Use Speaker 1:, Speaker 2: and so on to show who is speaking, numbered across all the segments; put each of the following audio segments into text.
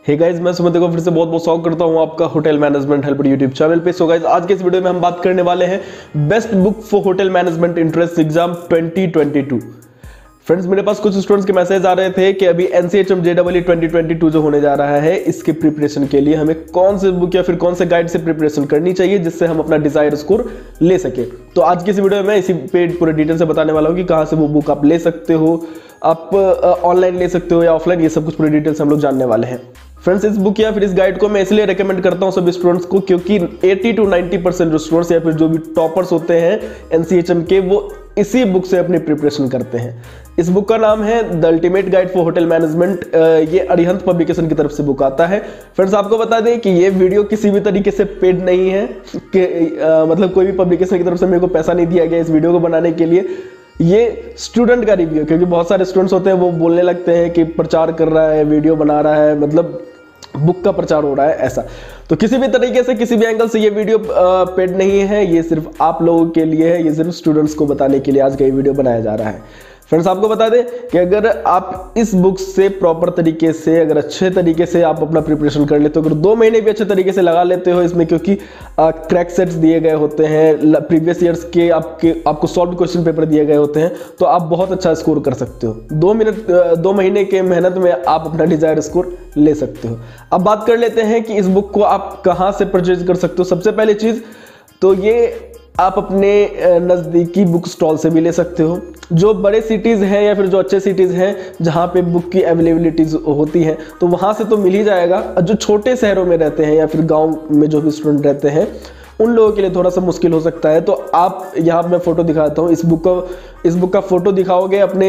Speaker 1: Hey guys, मैं सुमित को फिर से बहुत बहुत स्वागत करता हूं आपका hotel management helper YouTube channel पे। सो गाइस, आज के इस वीडियो में हम बात करने वाले हैं best book for hotel management entrance exam 2022। Friends, मेरे पास कुछ स्टूडेंट्स के मैसेज आ रहे थे कि अभी NCHM JEE 2022 जो होने जा रहा है, इसके प्रिपरेशन के लिए हमें कौन से बुक या फिर कौन से गाइड से प्रिपरेशन करनी चाहिए जिससे हम अपना डिजायर स्कोर ले सके। तो आज की इस वीडियो में इसी पे पूरे डिटेल से बताने वाला हूँ कि कहाँ से वो बुक आप ले सकते हो, आप ऑनलाइन ले सकते हो या ऑफलाइन, ये सब कुछ पूरे डिटेल से हम लोग जानने वाले हैं। फ्रेंड्स, इस बुक या फिर इस गाइड को मैं इसलिए रेकमेंड करता हूं सभी स्टूडेंट्स को क्योंकि 80 to 90% जो स्टूडेंट्स या फिर जो भी टॉपर्स होते हैं NCHM के, वो इसी बुक से अपनी प्रिपरेशन करते हैं। इस बुक का नाम है the ultimate guide for hotel management. ये अरिहंत पब्लिकेशन की तरफ से बुक आता है। फ्रेंड्स, आपको बता दें कि ये वीडियो किसी भी तरीके से पेड नहीं है कि मतलब कोई भी पब्लिकेशन की तरफ से मेरे को पैसा नहीं दिया गया इस वीडियो को बनाने के लिए। ये स्टूडेंट का रिव्यू, क्योंकि बहुत सारे स्टूडेंट्स होते हैं वो बोलने लगते हैं कि प्रचार कर रहा है, वीडियो बना रहा है, मतलब बुक का प्रचार हो रहा है ऐसा। तो किसी भी तरीके से, किसी भी एंगल से ये वीडियो पेड नहीं है, ये सिर्फ आप लोगों के लिए है, ये सिर्फ स्टूडेंट्स को बताने के लिए आज का ये वीडियो बनाया जा रहा है। फ्रेंड्स, आपको बता दें कि अगर आप इस बुक से प्रॉपर तरीके से, अगर अच्छे तरीके से आप अपना प्रिपरेशन कर लेते हो, अगर 2 महीने भी अच्छे तरीके से लगा लेते हो इसमें, क्योंकि क्रैक सेट्स दिए गए होते हैं, प्रीवियस ईयर्स के आपको सॉल्व क्वेश्चन पेपर दिए गए होते हैं, तो आप बहुत अच्छा स्कोर कर सकते हो। 2 महीने के मेहनत में आप अपना डिजायर स्कोर ले सकते हो। अब बात कर लेते हैं कि इस बुक को आप कहाँ से परचेज कर सकते हो। सबसे पहली चीज़ तो ये आप अपने नज़दीकी बुक स्टॉल से भी ले सकते हो। जो बड़े सिटीज़ हैं या फिर जो अच्छे सिटीज़ हैं जहाँ पे बुक की अवेलेबिलिटीज होती है, तो वहाँ से तो मिल ही जाएगा। जो छोटे शहरों में रहते हैं या फिर गांव में जो भी स्टूडेंट रहते हैं, उन लोगों के लिए थोड़ा सा मुश्किल हो सकता है। तो आप यहाँ मैं फोटो दिखाता हूँ, इस बुक का फोटो दिखाओगे अपने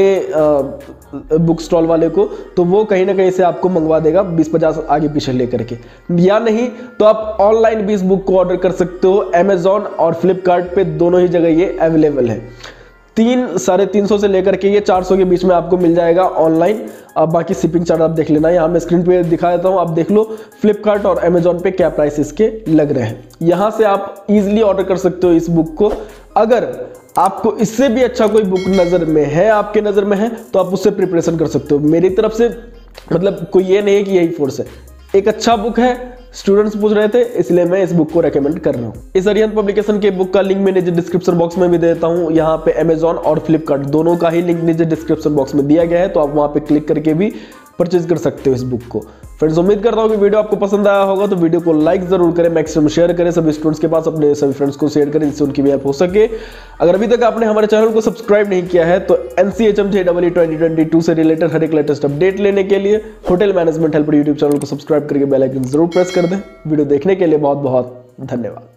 Speaker 1: बुक स्टॉल वाले को, तो वो कहीं ना कहीं से आपको मंगवा देगा 20-50 आगे पीछे लेकर के। या नहीं तो आप ऑनलाइन भी इस बुक को ऑर्डर कर सकते हो। अमेजॉन और फ्लिपकार्ट पे दोनों ही जगह ये अवेलेबल है। 300-350 से लेकर के ये 400 के बीच में आपको मिल जाएगा ऑनलाइन। अब बाकी शिपिंग चार्ज आप देख लेना, यहाँ मैं स्क्रीन पे दिखा देता हूँ, आप देख लो फ्लिपकार्ट और अमेजॉन पे क्या प्राइस इसके लग रहे हैं। यहाँ से आप इजीली ऑर्डर कर सकते हो इस बुक को। अगर आपको इससे भी अच्छा कोई बुक नज़र में है, आपके नज़र में है, तो आप उससे प्रिपरेशन कर सकते हो। मेरी तरफ से मतलब कोई ये नहीं है कि यही फोर्स है, एक अच्छा बुक है। स्टूडेंट्स पूछ रहे थे इसलिए मैं इस बुक को रेकमेंड कर रहा हूँ। इस अरिहंत पब्लिकेशन के बुक का लिंक मैं नीचे डिस्क्रिप्शन बॉक्स में भी दे देता हूँ। यहाँ पे अमेजॉन और फ्लिपकार्ट दोनों का ही लिंक नीचे डिस्क्रिप्शन बॉक्स में दिया गया है, तो आप वहाँ पे क्लिक करके भी परचेज कर सकते हो इस बुक को। फ्रेंड्स, उम्मीद करता हूँ कि वीडियो आपको पसंद आया होगा, तो वीडियो को लाइक जरूर करें, मैक्सिमम शेयर करें सभी स्टूडेंट्स के पास, अपने सभी फ्रेंड्स को शेयर करें जिससे उनकी भी हेल्प हो सके। अगर अभी तक आपने हमारे चैनल को सब्सक्राइब नहीं किया है, तो NCHM JEE 2022 से रिलेटेड हर एक लेटेस्ट अपडेट लेने के लिए hotel management helper YouTube channel को सब्सक्राइब करके बेल आइकन जरूर प्रेस कर दें। वीडियो देखने के लिए बहुत बहुत धन्यवाद।